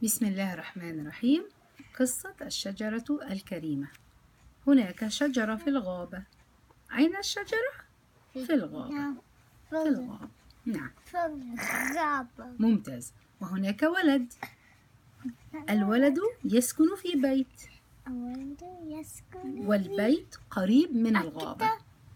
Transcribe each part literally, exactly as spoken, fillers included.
بسم الله الرحمن الرحيم. قصة الشجرة الكريمة. هناك شجرة في الغابة. أين الشجرة؟ في الغابة. في الغابة. نعم. في الغابة. ممتاز. وهناك ولد. الولد يسكن في بيت. الولد يسكن والبيت قريب من الغابة.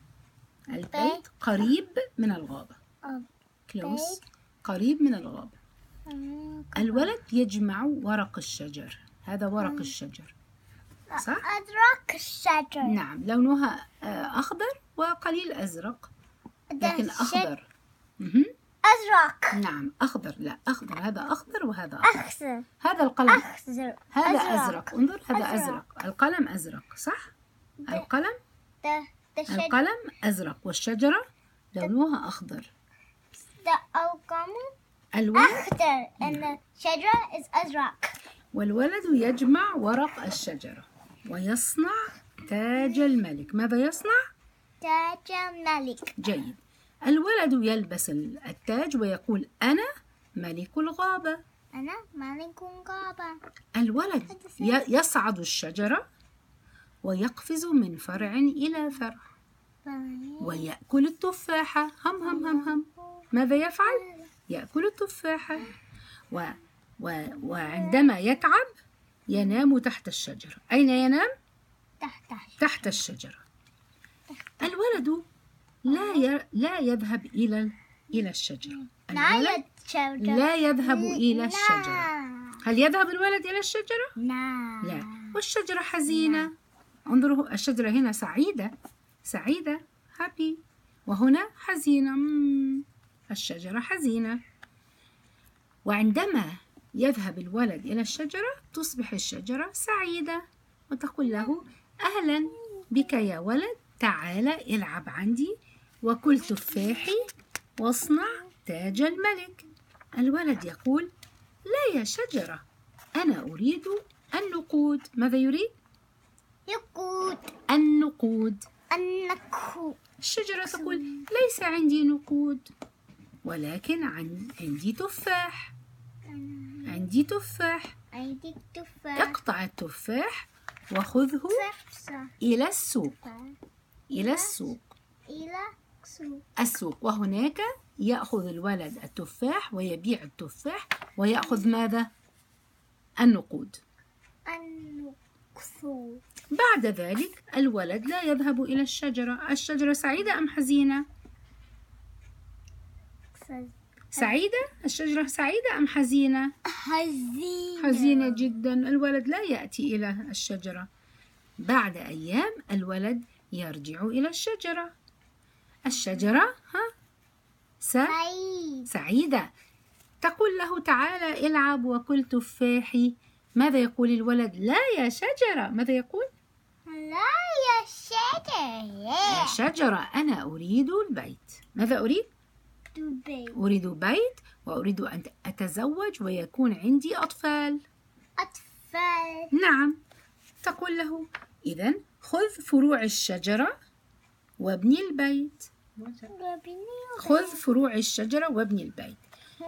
البيت قريب من الغابة. كلوس. قريب من الغابة. الولد يجمع ورق الشجر. هذا ورق الشجر، صح؟ أزرق الشجر. نعم، لونها أخضر وقليل أزرق، لكن أخضر. أزرق. نعم، أخضر. لا، أخضر. هذا أخضر وهذا أخضر. أخضر. هذا القلم أخضر. هذا أزرق. أزرق. انظر، هذا أزرق. أزرق. القلم أزرق، صح؟ القلم ده ده شجر. القلم أزرق والشجرة لونها أخضر. ده القلم الولد أخضر and the شجرة is أزرق. والولد يجمع ورق الشجرة ويصنع تاج الملك. ماذا يصنع؟ تاج الملك. جيد. الولد يلبس التاج ويقول: أنا ملك الغابة. أنا ملك الغابة. الولد يصعد الشجرة ويقفز من فرع إلى فرع ويأكل التفاحة. هم هم هم هم. ماذا يفعل؟ يأكل التفاحة. و... و... وعندما يتعب ينام تحت الشجرة. أين ينام؟ تحت تحت الشجرة. الولد لا ي... لا يذهب إلى إلى الشجرة. الولد لا يذهب إلى الشجرة. هل يذهب الولد إلى الشجرة؟ لا. لا. والشجرة حزينة. انظروا، الشجرة هنا سعيدة سعيدة happy، وهنا حزينة. مم. الشجرة حزينة. وعندما يذهب الولد إلى الشجرة تصبح الشجرة سعيدة وتقول له: أهلا بك يا ولد، تعال العب عندي وكل تفاحي واصنع تاج الملك. الولد يقول: لا يا شجرة، أنا أريد النقود. ماذا يريد؟ نقود. النقود. النقود. الشجرة تقول: ليس عندي نقود، ولكن عندي تفاح. عندي تفاح. عندي تفاح. اقطع التفاح وخذه إلى السوق. إلى السوق. إلى السوق. السوق. وهناك يأخذ الولد التفاح ويبيع التفاح ويأخذ ماذا؟ النقود. النقود. بعد ذلك الولد لا يذهب إلى الشجرة. الشجرة سعيدة أم حزينة؟ سعيدة. الشجرة سعيدة أم حزينة؟ حزينة. حزينة جدا. الولد لا يأتي إلى الشجرة. بعد أيام الولد يرجع إلى الشجرة. الشجرة ها سعيد. سعيدة. تقول له: تعال العب وكل تفاحي. ماذا يقول الولد؟ لا يا شجرة. ماذا يقول؟ لا يا شجرة. يا شجرة، أنا أريد البيت. ماذا أريد؟ بيت. أريد بيت وأريد أن أتزوج ويكون عندي أطفال. أطفال. نعم. تقول له: إذن خذ فروع الشجرة وابني البيت. خذ فروع الشجرة وابني البيت.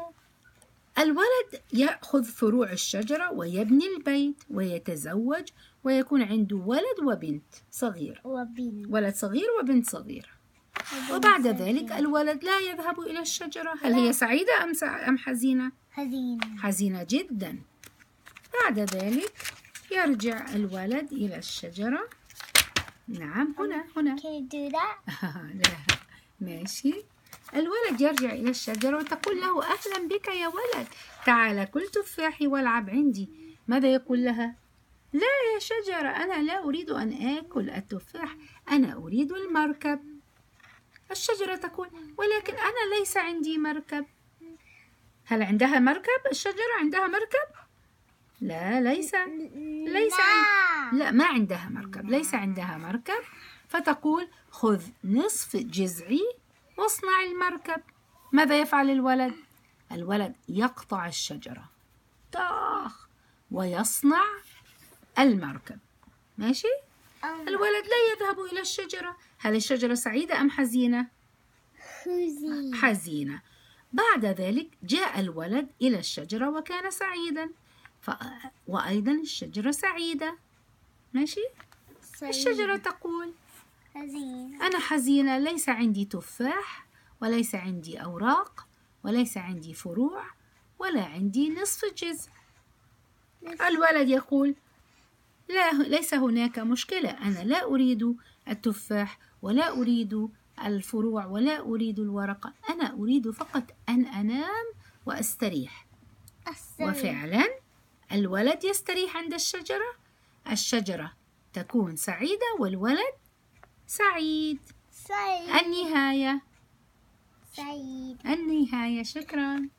الولد يأخذ فروع الشجرة ويبني البيت ويتزوج ويكون عنده ولد وبنت صغير. وبنت. ولد صغير وبنت صغيرة. وبعد ذلك الولد لا يذهب إلى الشجرة. هل هي سعيدة أم أم حزينة؟ حزينة. حزينة جدا. بعد ذلك يرجع الولد إلى الشجرة. نعم، هنا هنا. Can you do that? لا، ماشي. الولد يرجع إلى الشجرة وتقول له: أهلا بك يا ولد، تعال كل تفاحي والعب عندي. ماذا يقول لها؟ لا يا شجرة، أنا لا أريد أن آكل التفاح، أنا أريد المركب. الشجرة تقول: ولكن أنا ليس عندي مركب. هل عندها مركب؟ الشجرة عندها مركب؟ لا، ليس ليس عند... لا، ما عندها مركب. ليس عندها مركب. فتقول: خذ نصف جذعي واصنع المركب. ماذا يفعل الولد؟ الولد يقطع الشجرة طاخ ويصنع المركب. ماشي؟ الولد لا يذهب إلى الشجرة. هل الشجرة سعيدة أم حزينة؟ حزينة. حزينة. بعد ذلك جاء الولد إلى الشجرة وكان سعيدا. ف... وأيضا الشجرة سعيدة. ماشي؟ الشجرة تقول حزين. أنا حزينة، ليس عندي تفاح، وليس عندي أوراق، وليس عندي فروع، ولا عندي نصف جذع. الولد يقول لا، ليس هناك مشكلة، أنا لا أريد التفاح ولا أريد الفروع ولا أريد الورقة، أنا أريد فقط أن أنام وأستريح. أستريح. وفعلا الولد يستريح عند الشجرة، الشجرة تكون سعيدة والولد سعيد. سعيد. النهاية. سعيد. النهاية. شكرا.